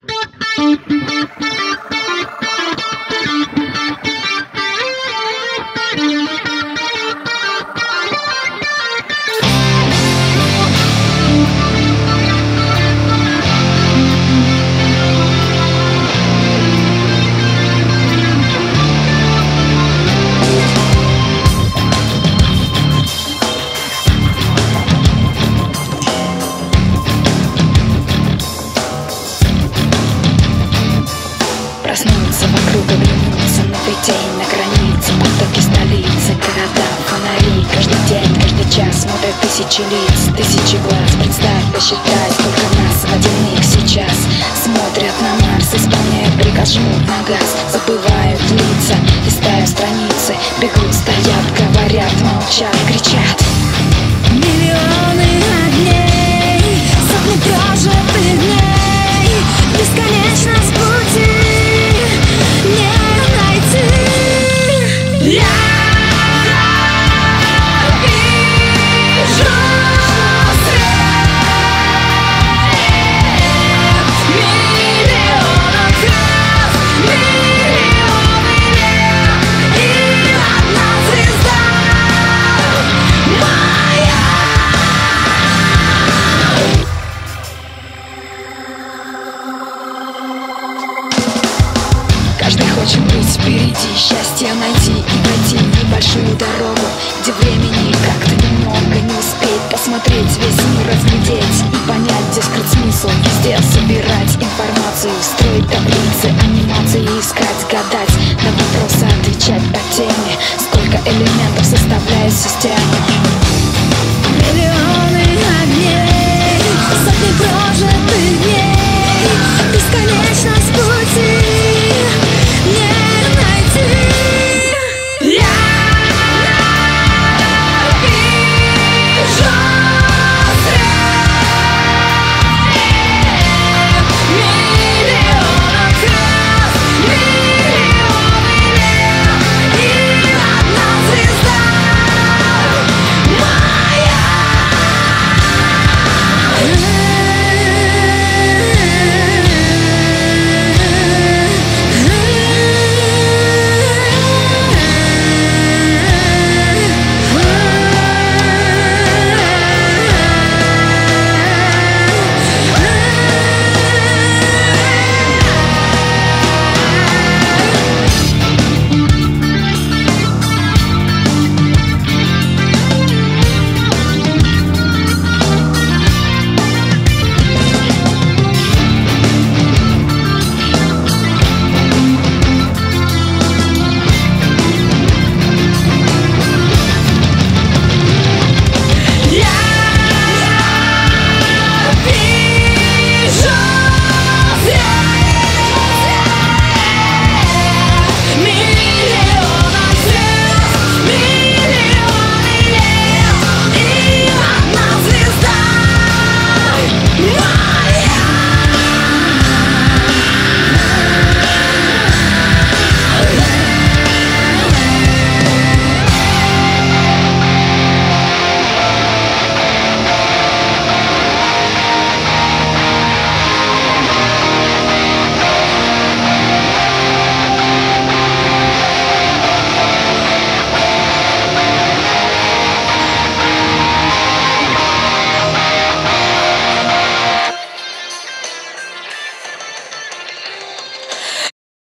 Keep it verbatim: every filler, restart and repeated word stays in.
Проснуться вокруг, оглянуться на людей, на границе, потоки столицы, города, фонари. Каждый день, каждый час смотрят тысячи лиц, тысячи глаз. Представь, посчитай, сколько нас в один миг сейчас смотрят на Марс, исполняют приказ, жмут на газ, забывают лица, листают страницы, бегут, стоят, говорят, молчат, кричат. Миллионы огней, сотни прожитых дней, бесконечность пути не найти. Я вижу свет миллионов глаз, миллионы лет, и одна звезда моя. Каждый хочет быть впереди, счастье найти и пройти небольшую дорогу, где времени как-то немного, не успеть посмотреть весь мир, разглядеть и понять, где скрыт смысл. Везде собирать информацию, строить таблицы, анимации, искать, гадать, на вопросы отвечать по теме. Сколько элементов составляет систему.